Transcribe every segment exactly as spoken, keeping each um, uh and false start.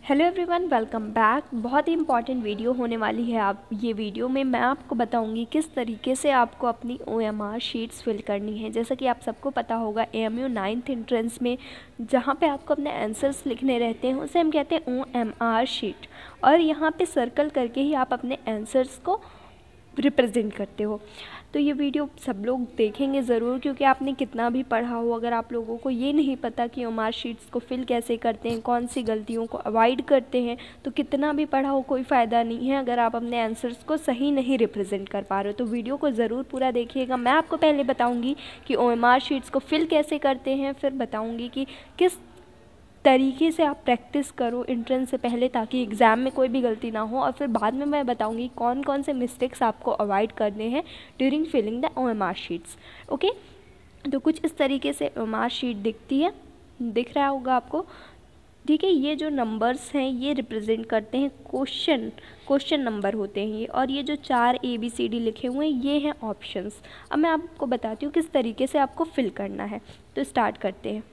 Hello everyone, welcome back. बहुत ही important video होने वाली है। आप ये वीडियो में मैं आपको बताऊंगी किस तरीके से आपको अपनी O M R sheets fill करनी है। जैसा कि आप सबको पता होगा, A M U ninth entrance में जहाँ पे आपको अपने आंसर्स लिखने रहते हैं उसे हम कहते हैं ओ एम आर शीट, और यहाँ पे सर्कल करके ही आप अपने आंसर्स को रिप्रेजेंट करते हो। तो ये वीडियो सब लोग देखेंगे ज़रूर, क्योंकि आपने कितना भी पढ़ा हो, अगर आप लोगों को ये नहीं पता कि ओ एम आर शीट्स को फिल कैसे करते हैं, कौन सी गलतियों को अवॉइड करते हैं, तो कितना भी पढ़ा हो कोई फ़ायदा नहीं है अगर आप अपने आंसर्स को सही नहीं रिप्रेजेंट कर पा रहे हो। तो वीडियो को ज़रूर पूरा देखिएगा। मैं आपको पहले बताऊँगी कि ओ एम आर शीट्स को फिल कैसे करते हैं, फिर बताऊँगी कि किस तरीके से आप प्रैक्टिस करो एंट्रेंस से पहले, ताकि एग्ज़ाम में कोई भी गलती ना हो। और फिर बाद में मैं बताऊंगी कौन कौन से मिस्टेक्स आपको अवॉइड करने हैं during filling the O M R sheets. Okay, तो कुछ इस तरीके से ओ एम आर शीट दिखती है, दिख रहा होगा आपको। ठीक है, ये जो नंबर्स हैं ये रिप्रेजेंट करते हैं क्वेश्चन क्वेश्चन नंबर होते हैं ये, और ये जो चार ए बी सी डी लिखे हुए हैं ये हैं ऑप्शंस। अब मैं आपको बताती हूँ किस तरीके से आपको फिल करना है। तो स्टार्ट करते हैं।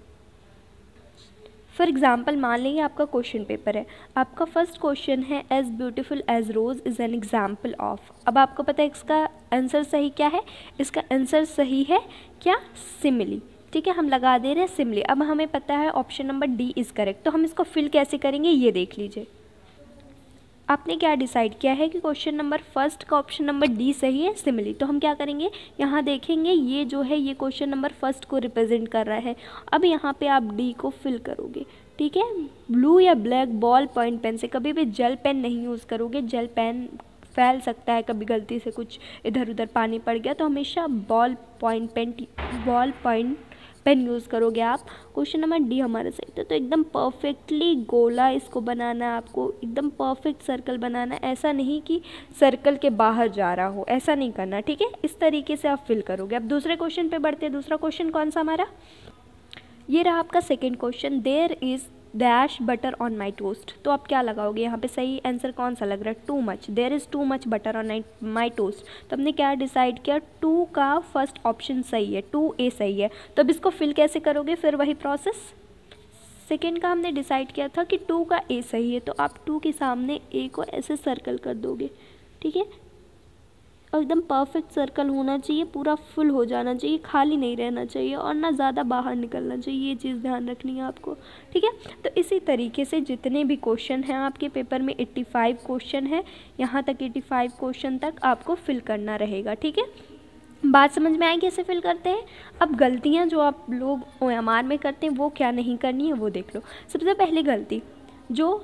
फॉर एग्ज़ाम्पल, मान लीजिए आपका क्वेश्चन पेपर है। आपका फर्स्ट क्वेश्चन है, as beautiful as rose is an example of. अब आपको पता है इसका आंसर सही क्या है। इसका आंसर सही है क्या, सिमिली। ठीक है, हम लगा दे रहे हैं सिमिली। अब हमें पता है option number D is correct. तो हम इसको फिल कैसे करेंगे ये देख लीजिए। आपने क्या डिसाइड किया है कि क्वेश्चन नंबर फर्स्ट का ऑप्शन नंबर डी सही है, सिमिली। तो हम क्या करेंगे, यहाँ देखेंगे ये जो है ये क्वेश्चन नंबर फर्स्ट को रिप्रेजेंट कर रहा है। अब यहाँ पे आप डी को फिल करोगे। ठीक है, ब्लू या ब्लैक बॉल पॉइंट पेन से, कभी भी जेल पेन नहीं यूज़ करोगे। जेल पेन फैल सकता है, कभी गलती से कुछ इधर उधर पानी पड़ गया, तो हमेशा ball point pen ball point pen use करोगे आप। क्वेश्चन नंबर डी हमारा सही था। तो एकदम परफेक्टली गोला इसको बनाना है आपको, एकदम परफेक्ट सर्कल बनाना है। ऐसा नहीं कि सर्कल के बाहर जा रहा हो, ऐसा नहीं करना। ठीक है, इस तरीके से आप फिल करोगे। अब दूसरे क्वेश्चन पे बढ़ते हैं। दूसरा क्वेश्चन कौन सा हमारा, ये रहा आपका second question, there is dash butter on my toast. तो आप क्या लगाओगे यहाँ पे, सही आंसर कौन सा लग रहा है, too much. There is too much butter on my toast. तो हमने क्या डिसाइड किया, टू का फर्स्ट ऑप्शन सही है, टू ए सही है। तो अब इसको फिल कैसे करोगे, फिर वही प्रोसेस। सेकेंड का हमने डिसाइड किया था कि टू का ए सही है, तो आप टू के सामने ए को ऐसे सर्कल कर दोगे। ठीक है, और एकदम परफेक्ट सर्कल होना चाहिए, पूरा फुल हो जाना चाहिए, खाली नहीं रहना चाहिए और ना ज़्यादा बाहर निकलना चाहिए। ये चीज़ ध्यान रखनी है आपको। ठीक है, तो इसी तरीके से जितने भी क्वेश्चन हैं आपके पेपर में, पचासी क्वेश्चन है, यहाँ तक पचासी क्वेश्चन तक आपको फिल करना रहेगा। ठीक है, बात समझ में आई कैसे फिल करते हैं। अब गलतियाँ जो आप लोग ओ एम आर में करते हैं वो क्या नहीं करनी है वो देख लो। सबसे पहली गलती जो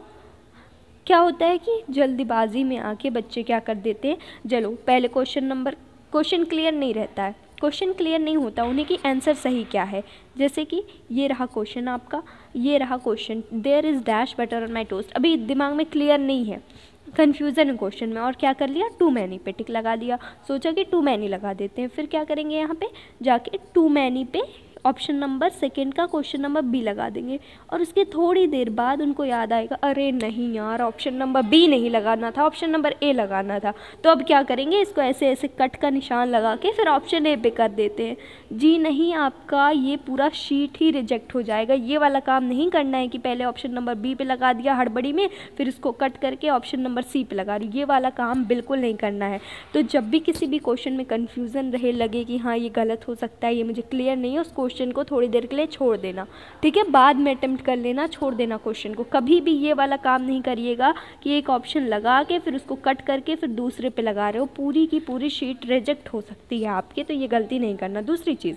क्या होता है कि जल्दीबाजी में आके बच्चे क्या कर देते हैं, चलो पहले क्वेश्चन नंबर क्वेश्चन क्लियर नहीं रहता है, क्वेश्चन क्लियर नहीं होता उन्हें कि आंसर सही क्या है। जैसे कि ये रहा क्वेश्चन आपका, ये रहा question, there is dash butter on my toast. अभी दिमाग में क्लियर नहीं है, कन्फ्यूज़न है क्वेश्चन में, और क्या कर लिया, टू मैनी पे टिक लगा दिया। सोचा कि टू मैनी लगा देते हैं, फिर क्या करेंगे, यहाँ पे जाके टू मैनी पे ऑप्शन नंबर सेकंड का क्वेश्चन नंबर बी लगा देंगे, और उसके थोड़ी देर बाद उनको याद आएगा, अरे नहीं यार ऑप्शन नंबर बी नहीं लगाना था, ऑप्शन नंबर ए लगाना था। तो अब क्या करेंगे, इसको ऐसे ऐसे कट का निशान लगा के फिर ऑप्शन ए पे कर देते हैं। जी नहीं, आपका ये पूरा शीट ही रिजेक्ट हो जाएगा। ये वाला काम नहीं करना है कि पहले ऑप्शन नंबर बी पे लगा दिया हड़बड़ी में, फिर इसको कट करके ऑप्शन नंबर सी पे लगा रही। ये वाला काम बिल्कुल नहीं करना है। तो जब भी किसी भी क्वेश्चन में कन्फ्यूज़न रहे, लगे कि हाँ ये गलत हो सकता है, ये मुझे क्लियर नहीं है, उस क्वेश्चन को थोड़ी देर के लिए छोड़ देना। ठीक है, बाद में अटेम्प्ट कर लेना, छोड़ देना क्वेश्चन को। कभी भी ये वाला काम नहीं करिएगा कि एक ऑप्शन लगा के फिर उसको कट करके फिर दूसरे पे लगा रहे हो, पूरी की पूरी शीट रिजेक्ट हो सकती है आपकी। तो ये गलती नहीं करना। दूसरी चीज़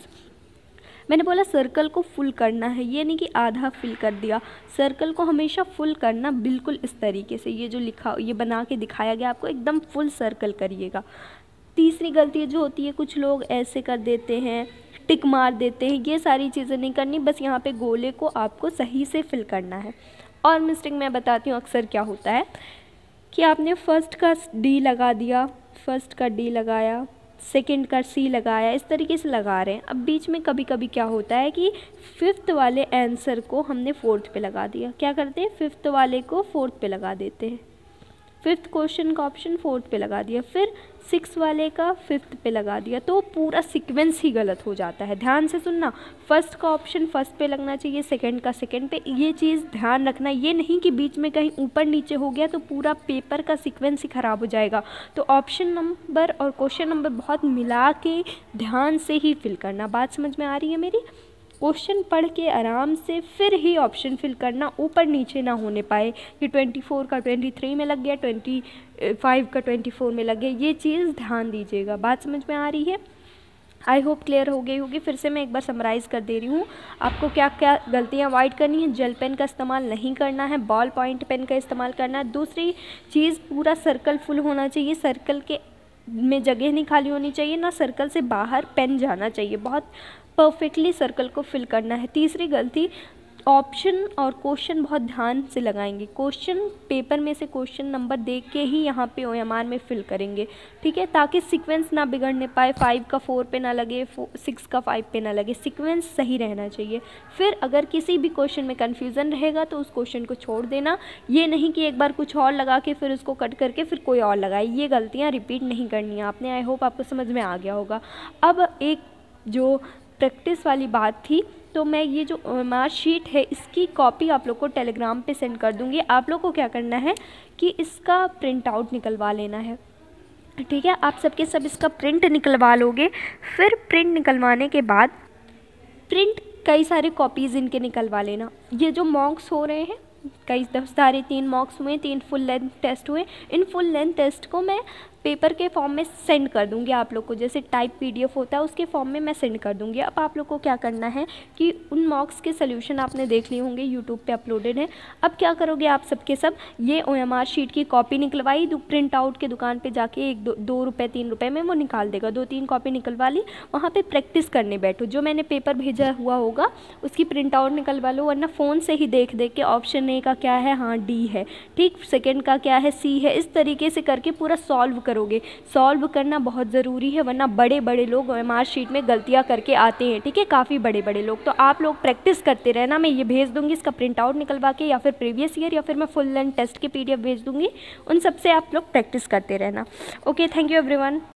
मैंने बोला सर्कल को फुल करना है, ये नहीं कि आधा फिल कर दिया। सर्कल को हमेशा फुल करना, बिल्कुल इस तरीके से ये जो लिखा ये बना के दिखाया गया आपको, एकदम फुल सर्कल करिएगा। तीसरी गलती जो होती है, कुछ लोग ऐसे कर देते हैं, टिक मार देते हैं, ये सारी चीज़ें नहीं करनी। बस यहाँ पे गोले को आपको सही से फिल करना है। और मिस्टेक मैं बताती हूँ अक्सर क्या होता है कि आपने फर्स्ट का डी लगा दिया, फर्स्ट का डी लगाया, सेकंड का सी लगाया, इस तरीके से लगा रहे हैं। अब बीच में कभी कभी क्या होता है कि फिफ्थ वाले आंसर को हमने फोर्थ पे लगा दिया। क्या करते हैं, फिफ्थ वाले को फोर्थ पे लगा देते हैं। फिफ्थ क्वेश्चन का ऑप्शन फोर्थ पे लगा दिया, फिर सिक्स वाले का फिफ्थ पे लगा दिया, तो पूरा सीक्वेंस ही गलत हो जाता है। ध्यान से सुनना, फर्स्ट का ऑप्शन फर्स्ट पे लगना चाहिए, सेकंड का सेकंड पे, ये चीज़ ध्यान रखना। ये नहीं कि बीच में कहीं ऊपर नीचे हो गया तो पूरा पेपर का सीक्वेंस ही ख़राब हो जाएगा। तो ऑप्शन नंबर और क्वेश्चन नंबर बहुत मिला के ध्यान से ही फिल करना। बात समझ में आ रही है मेरी? क्वेश्चन पढ़ के आराम से फिर ही ऑप्शन फिल करना, ऊपर नीचे ना होने पाए कि ट्वेंटी फोर का ट्वेंटी थ्री में लग गया, ट्वेंटी फाइव का ट्वेंटी फोर में लग गया, ये चीज़ ध्यान दीजिएगा। बात समझ में आ रही है? आई होप क्लियर हो गई होगी। फिर से मैं एक बार समराइज़ कर दे रही हूँ, आपको क्या क्या गलतियाँ अवॉइड करनी है। जेल पेन का इस्तेमाल नहीं करना है, बॉल पॉइंट पेन का इस्तेमाल करना है। दूसरी चीज़, पूरा सर्कल फुल होना चाहिए, सर्कल के में जगह नहीं खाली होनी चाहिए, ना सर्कल से बाहर पेन जाना चाहिए, बहुत परफेक्टली सर्कल को फिल करना है। तीसरी गलती, ऑप्शन और क्वेश्चन बहुत ध्यान से लगाएंगे। क्वेश्चन पेपर में से क्वेश्चन नंबर देख के ही यहाँ पे ओएमआर में फिल करेंगे, ठीक है, ताकि सीक्वेंस ना बिगड़ने पाए, फाइव का फोर पे ना लगे, सिक्स का फाइव पे ना लगे, सीक्वेंस सही रहना चाहिए। फिर अगर किसी भी क्वेश्चन में कन्फ्यूज़न रहेगा तो उस क्वेश्चन को छोड़ देना, ये नहीं कि एक बार कुछ और लगा के फिर उसको कट करके फिर कोई और लगाए, ये गलतियाँ रिपीट नहीं करनी है आपने। आई होप आपको समझ में आ गया होगा। अब एक जो प्रैक्टिस वाली बात थी, तो मैं ये जो ओएमआर शीट है इसकी कॉपी आप लोग को टेलीग्राम पे सेंड कर दूँगी। आप लोग को क्या करना है कि इसका प्रिंट आउट निकलवा लेना है, ठीक है। आप सबके सब इसका प्रिंट निकलवा लोगे। फिर प्रिंट निकलवाने के बाद प्रिंट कई सारे कॉपीज़ इनके निकलवा लेना। ये जो मॉक्स हो रहे हैं, कई दस सारे तीन मॉक्स हुए, तीन फुल लेंथ टेस्ट हुए, इन फुल लेंथ टेस्ट को मैं पेपर के फॉर्म में सेंड कर दूंगी आप लोग को, जैसे टाइप पीडीएफ होता है उसके फॉर्म में मैं सेंड कर दूंगी। अब आप लोग को क्या करना है कि उन मॉक्स के सोल्यूशन आपने देख लिए होंगे, यूट्यूब पे अपलोडेड है। अब क्या करोगे आप सबके सब, ये ओएमआर शीट की कॉपी निकलवाई, प्रिंट आउट के दुकान पे जाके एक दो दो रुपये तीन रुपये में वो निकाल देगा, दो तीन कॉपी निकलवा ली, वहाँ पर प्रैक्टिस करने बैठो। जो मैंने पेपर भेजा हुआ होगा उसकी प्रिंट आउट निकलवा लो, वरना फ़ोन से ही देख देख के ऑप्शन ए का क्या है, हाँ डी है, ठीक, सेकेंड का क्या है, सी है, इस तरीके से करके पूरा सॉल्व करोगे। सॉल्व करना बहुत ज़रूरी है, वरना बड़े बड़े लोग ओएमआर शीट में गलतियां करके आते हैं, ठीक है, काफ़ी बड़े बड़े लोग। तो आप लोग प्रैक्टिस करते रहना। मैं ये भेज दूंगी इसका प्रिंट आउट निकलवा के, या फिर प्रीवियस ईयर, या फिर मैं फुल लेंथ टेस्ट की पीडीएफ भेज दूंगी, उन सब से आप लोग प्रैक्टिस करते रहना। Okay, thank you everyone.